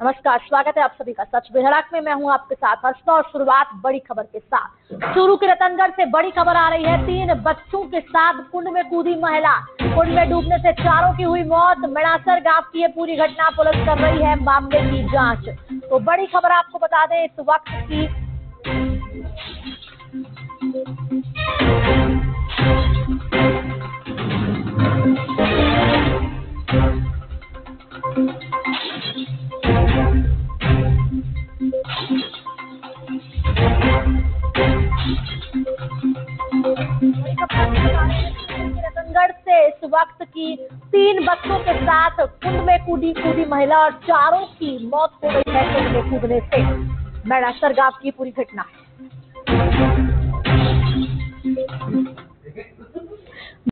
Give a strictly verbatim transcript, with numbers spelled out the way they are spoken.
नमस्कार, स्वागत है आप सभी का सच बेधड़क में। मैं हूं आपके साथ हर्षदा और शुरुआत बड़ी खबर के साथ। चूरू के रतनगढ़ से बड़ी खबर आ रही है। तीन बच्चों के साथ कुंड में कूदी महिला, कुंड में डूबने से चारों की हुई मौत। मेड़ासर गांव की ये पूरी घटना, पुलिस कर रही है मामले की जांच। तो बड़ी खबर आपको बता दें इस वक्त की। रतनगढ़ से इस वक्त की तीन बच्चों के साथ कुंड में कूदी कूदी महिला और चारों की मौत हो गई है कुंड में कूदने से। मेड़ासर गांव की पूरी घटना।